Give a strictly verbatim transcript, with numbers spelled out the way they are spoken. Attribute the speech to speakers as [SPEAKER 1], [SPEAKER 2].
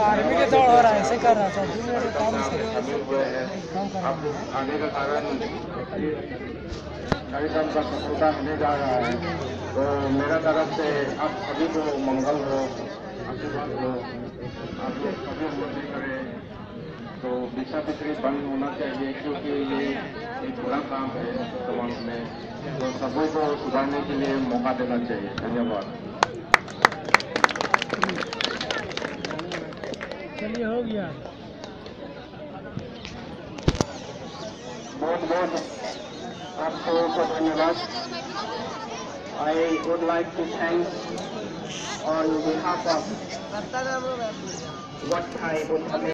[SPEAKER 1] Army के दौड़ हो रहा है, ऐसे कर रहा था काम
[SPEAKER 2] आप आने का कारण कार्यक्रम का सफलता होने जा रहा है। तो मेरा तरफ से आप सभी को मंगल हो, आशीर्वाद हो, आप लोग सभी उन्नति करें। तो भिक्षा बिक्री बंद होना चाहिए, क्योंकि ये एक बुरा काम है समाज में। तो सभी को सुधारने के लिए मौका देना चाहिए। धन्यवाद।
[SPEAKER 1] चलिए हो गया।
[SPEAKER 2] बहुत बहुत आप सबों को धन्यवाद। I would like to thank on behalf of what I would